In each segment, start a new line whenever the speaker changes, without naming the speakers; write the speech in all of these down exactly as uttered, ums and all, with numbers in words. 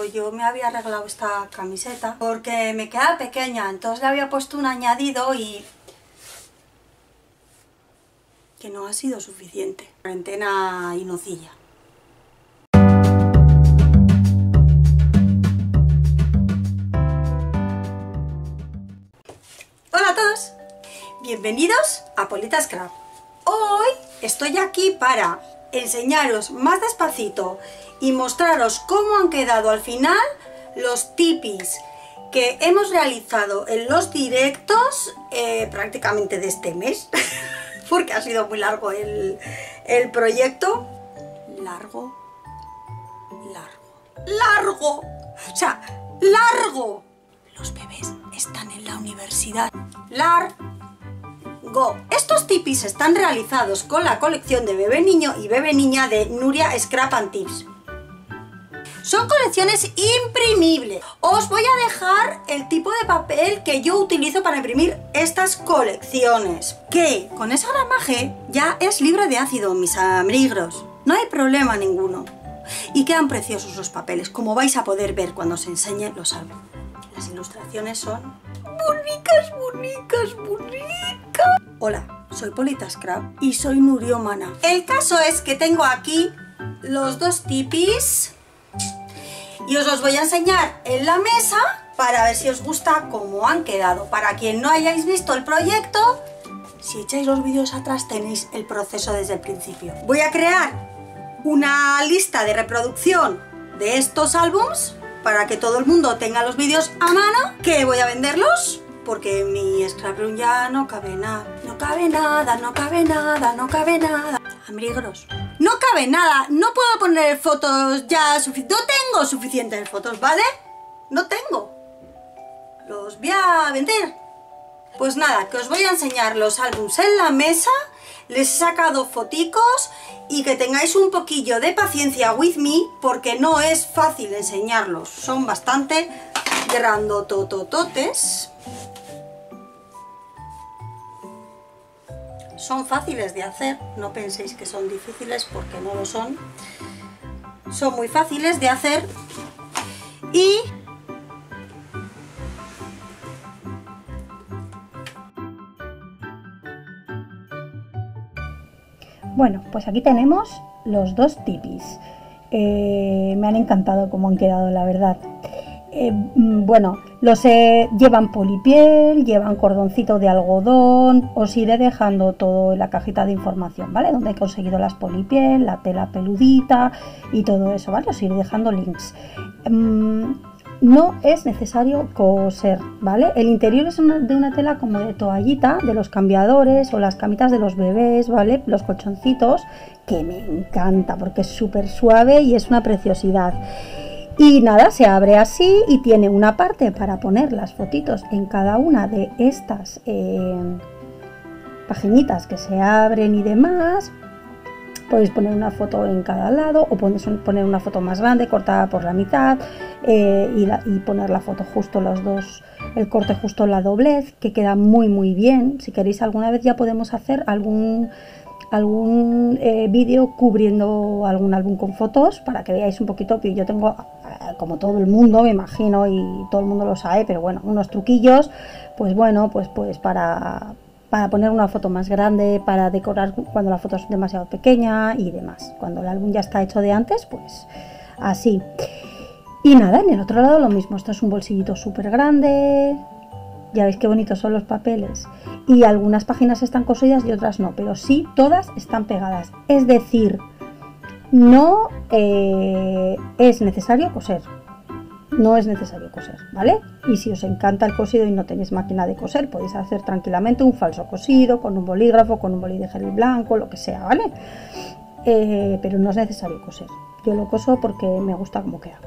yo me había arreglado esta camiseta porque me queda pequeña, entonces le había puesto un añadido y que no ha sido suficiente. Cuarentena y nocilla. Hola a todos, bienvenidos a Politas Craft. Hoy estoy aquí para enseñaros más despacito y mostraros cómo han quedado al final los tipis que hemos realizado en los directos eh, prácticamente de este mes porque ha sido muy largo el, el proyecto. Largo, largo, largo, o sea, largo. Los bebés están en la universidad. Largo. Estos tipis están realizados con la colección de Bebé Niño y Bebé Niña de Nuria Scrap and Tips. Son colecciones imprimibles. Os voy a dejar el tipo de papel que yo utilizo para imprimir estas colecciones, que con ese gramaje ya es libre de ácido, mis amigos. No hay problema ninguno. Y quedan preciosos los papeles, como vais a poder ver cuando os enseñe los álbumes. Las ilustraciones son bonitas, bonitas, bonitas. Hola, soy Politas Craft y soy nuriómana. El caso es que tengo aquí los dos tipis y os los voy a enseñar en la mesa para ver si os gusta cómo han quedado. Para quien no hayáis visto el proyecto, si echáis los vídeos atrás tenéis el proceso desde el principio. Voy a crear una lista de reproducción de estos álbums para que todo el mundo tenga los vídeos a mano, que voy a venderlos porque en mi scraproom ya no cabe nada. No cabe nada, no cabe nada, no cabe nada. Amigos, no cabe nada, no puedo poner fotos ya suficientes, no tengo suficientes fotos, ¿vale? No tengo. Los voy a vender. Pues nada, que os voy a enseñar los álbums en la mesa, les he sacado foticos y que tengáis un poquillo de paciencia with me porque no es fácil enseñarlos, son bastante grandototototes. Son fáciles de hacer, no penséis que son difíciles porque no lo son. Son muy fáciles de hacer y
bueno, pues aquí tenemos los dos tipis. Eh, me han encantado cómo han quedado, la verdad. Eh, bueno, los eh, llevan polipiel, llevan cordoncito de algodón. Os iré dejando todo en la cajita de información, ¿vale? Donde he conseguido las polipiel, la tela peludita y todo eso, ¿vale? Os iré dejando links. Mm, no es necesario coser, ¿vale? El interior es una, de una tela como de toallita, de los cambiadores o las camitas de los bebés, ¿vale? Los colchoncitos, que me encanta porque es súper suave y es una preciosidad. Y nada, se abre así y tiene una parte para poner las fotitos en cada una de estas eh, paginitas que se abren y demás. Podéis poner una foto en cada lado o podéis poner una foto más grande cortada por la mitad eh, y, la, y poner la foto justo los dos, el corte justo en la doblez, que queda muy muy bien. Si queréis alguna vez ya podemos hacer algún algún eh, vídeo cubriendo algún álbum con fotos para que veáis un poquito, que yo tengo, como todo el mundo me imagino y todo el mundo lo sabe, pero bueno, unos truquillos, pues bueno, pues pues para, para poner una foto más grande, para decorar cuando la foto es demasiado pequeña y demás. Cuando el álbum ya está hecho de antes, pues así. Y nada, en el otro lado lo mismo, esto es un bolsillito súper grande. Ya veis qué bonitos son los papeles. Y algunas páginas están cosidas y otras no, pero sí todas están pegadas. Es decir, no eh, es necesario coser. No es necesario coser, ¿vale? Y si os encanta el cosido y no tenéis máquina de coser, podéis hacer tranquilamente un falso cosido con un bolígrafo, con un bolí de gel blanco, lo que sea, ¿vale? Eh, pero no es necesario coser. Yo lo coso porque me gusta cómo queda.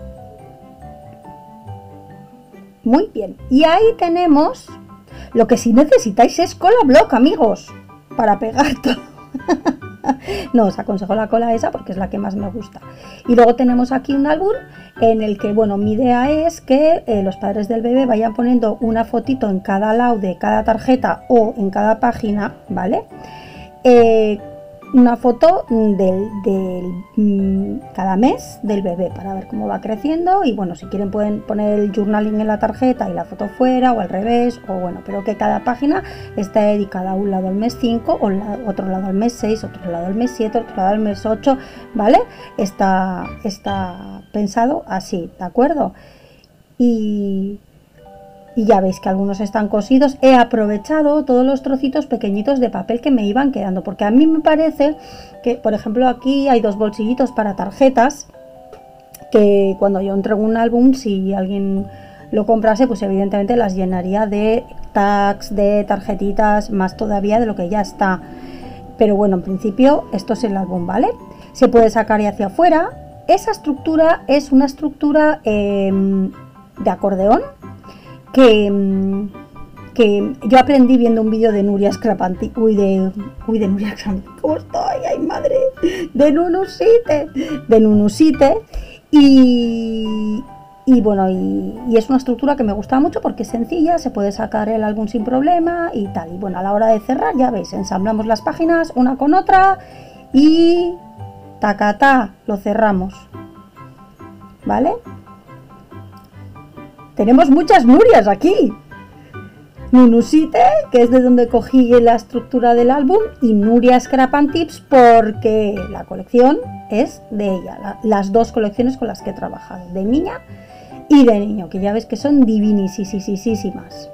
Muy bien, y ahí tenemos lo que sí necesitáis es cola block, amigos, para pegar todo. No, os aconsejo la cola esa porque es la que más me gusta. Y luego tenemos aquí un álbum en el que, bueno, mi idea es que eh, los padres del bebé vayan poniendo una fotito en cada lado de cada tarjeta o en cada página, ¿vale? Eh, una foto del, del cada mes del bebé para ver cómo va creciendo, y bueno, si quieren pueden poner el journaling en la tarjeta y la foto fuera o al revés, o bueno, pero que cada página está dedicada a un lado al mes cinco, o la, otro lado al mes seis, otro lado al mes siete, otro lado al mes ocho, ¿vale? Está, está pensado así, ¿de acuerdo? Y... Y ya veis que algunos están cosidos. He aprovechado todos los trocitos pequeñitos de papel que me iban quedando, porque a mí me parece que, por ejemplo, aquí hay dos bolsillitos para tarjetas, que cuando yo entrego un álbum, si alguien lo comprase, pues evidentemente las llenaría de tags, de tarjetitas, más todavía de lo que ya está. Pero bueno, en principio esto es el álbum, ¿vale? Se puede sacar y hacia afuera. Esa estructura es una estructura eh, de acordeón, Que, que yo aprendí viendo un vídeo de Nuria Scrapanti, uy, de, uy, de Nuria Scrapanti, ¿cómo estoy? ¡Ay, madre! De Nunusite, de Nunusite, y, y bueno, y, y es una estructura que me gusta mucho porque es sencilla, se puede sacar el álbum sin problema y tal, y bueno, a la hora de cerrar, ya veis, ensamblamos las páginas una con otra y tacatá, lo cerramos, ¿vale? Tenemos muchas Nurias aquí. Nunusite, que es de donde cogí la estructura del álbum, y Nuria Scrapantips, porque la colección es de ella. La, las dos colecciones con las que he trabajado, de niña y de niño, que ya ves que son divinisísimas.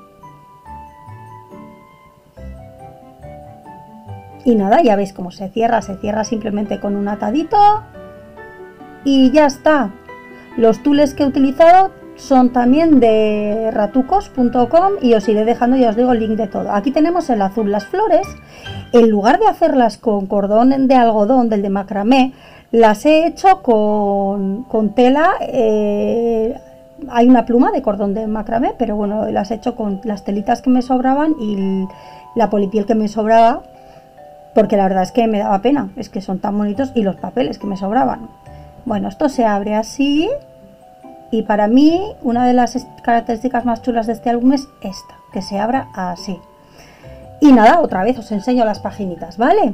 Y nada, ya veis cómo se cierra. Se cierra simplemente con un atadito y ya está. Los tules que he utilizado son también de ratucos punto com y os iré dejando, ya os digo, el link de todo. Aquí tenemos el azul. Las flores, en lugar de hacerlas con cordón de algodón, del de macramé, las he hecho con, con tela, eh, hay una pluma de cordón de macramé, pero bueno, las he hecho con las telitas que me sobraban y la polipiel que me sobraba, porque la verdad es que me daba pena, es que son tan bonitos, y los papeles que me sobraban. Bueno, esto se abre así. Y para mí, una de las características más chulas de este álbum es esta, que se abra así. Y nada, otra vez os enseño las paginitas, ¿vale?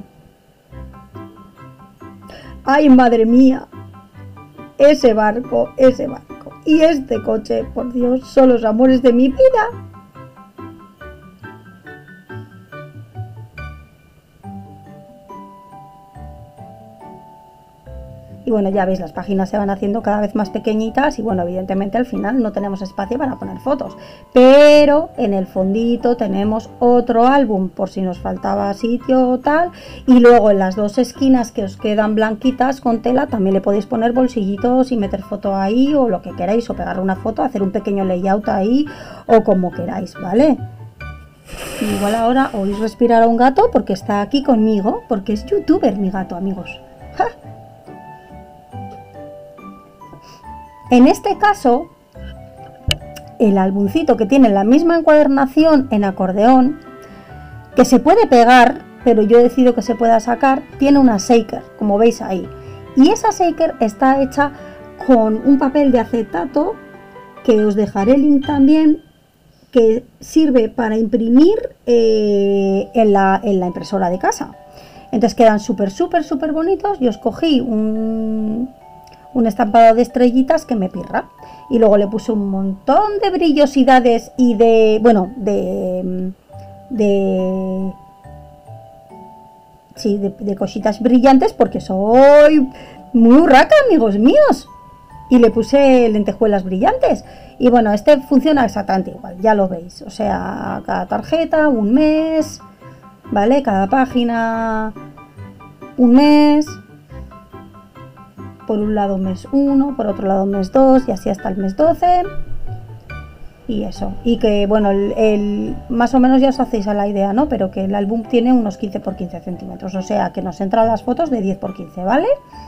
¡Ay, madre mía! Ese barco, ese barco. Y este coche, por Dios, son los amores de mi vida. Y bueno, ya veis, las páginas se van haciendo cada vez más pequeñitas y bueno, evidentemente al final no tenemos espacio para poner fotos, pero en el fondito tenemos otro álbum por si nos faltaba sitio o tal, y luego en las dos esquinas que os quedan blanquitas con tela también le podéis poner bolsillitos y meter foto ahí o lo que queráis, o pegar una foto, hacer un pequeño layout ahí o como queráis, ¿vale? Igual ahora oís respirar a un gato porque está aquí conmigo, porque es youtuber mi gato, amigos. ¡Ja! En este caso, el álbumcito, que tiene la misma encuadernación en acordeón, que se puede pegar, pero yo decido que se pueda sacar, tiene una shaker, como veis ahí. Y esa shaker está hecha con un papel de acetato, que os dejaré el link también, que sirve para imprimir eh, en, la, en la impresora de casa. Entonces quedan súper, súper, súper bonitos. Yo escogí un... un estampado de estrellitas que me pirra, y luego le puse un montón de brillosidades y de, bueno, de de sí, de, de cositas brillantes, porque soy muy urraca, amigos míos, y le puse lentejuelas brillantes. Y bueno, este funciona exactamente igual, ya lo veis, o sea, cada tarjeta un mes, vale, cada página un mes, por un lado mes uno, por otro lado mes dos, y así hasta el mes doce. Y eso, y que bueno, el, el, más o menos ya os hacéis a la idea, ¿no? Pero que el álbum tiene unos quince por quince centímetros, o sea que nos entran las fotos de diez por quince, ¿vale?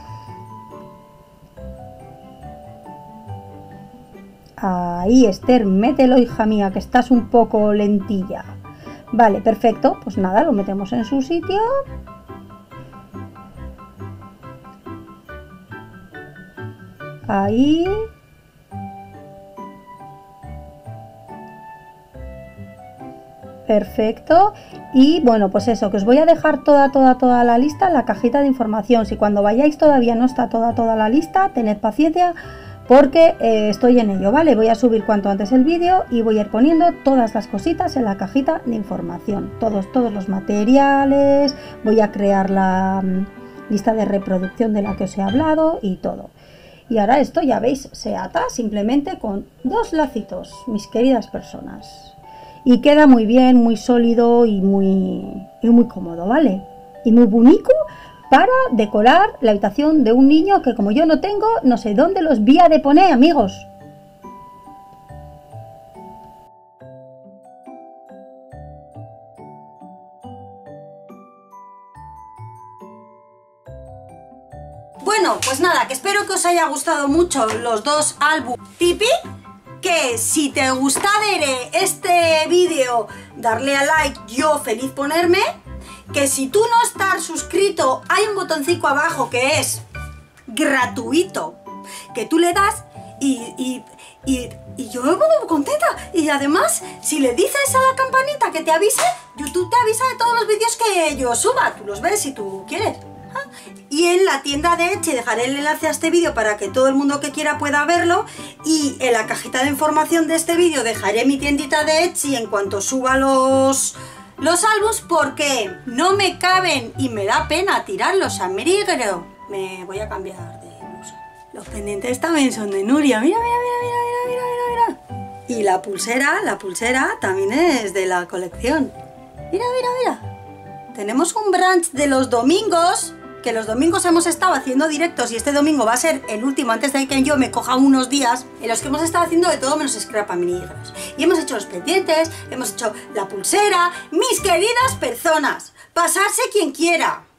Ahí, Esther, mételo, hija mía, que estás un poco lentilla. Vale, perfecto, pues nada, lo metemos en su sitio. Ahí. Perfecto. Y bueno, pues eso, que os voy a dejar toda, toda, toda la lista en la cajita de información. Si cuando vayáis todavía no está toda, toda la lista, tened paciencia porque eh, estoy en ello, ¿vale? Voy a subir cuanto antes el vídeo y voy a ir poniendo todas las cositas en la cajita de información. Todos, todos los materiales, voy a crear la um, lista de reproducción de la que os he hablado y todo. Y ahora esto, ya veis, se ata simplemente con dos lacitos, mis queridas personas. Y queda muy bien, muy sólido y muy, y muy cómodo, ¿vale? Y muy bonito para decorar la habitación de un niño que, como yo no tengo, no sé dónde los voy a de poner, amigos.
Bueno, pues nada, que espero que os haya gustado mucho los dos álbumes Tipi. Que si te gustare este vídeo, darle a like, yo feliz ponerme. Que si tú no estás suscrito, hay un botoncito abajo que es gratuito, que tú le das y, y, y, y yo me pongo muy contenta. Y además, si le dices a la campanita que te avise, YouTube te avisa de todos los vídeos que yo suba. Tú los ves si tú quieres. Y en la tienda de Etsy dejaré el enlace a este vídeo para que todo el mundo que quiera pueda verlo. Y en la cajita de información de este vídeo dejaré mi tiendita de Etsy en cuanto suba los, los álbumes, porque no me caben y me da pena tirarlos a merigro. Me voy a cambiar de blusa. Los pendientes también son de Nuria. Mira, mira, mira, mira, mira, mira, mira. Y la pulsera, la pulsera también es de la colección. Mira, mira, mira. Tenemos un brunch de los domingos, que los domingos hemos estado haciendo directos y este domingo va a ser el último antes de que yo me coja unos días en los que hemos estado haciendo de todo menos scrap a minigros. Y hemos hecho los pendientes, hemos hecho la pulsera. Mis queridas personas, pasarse quien quiera.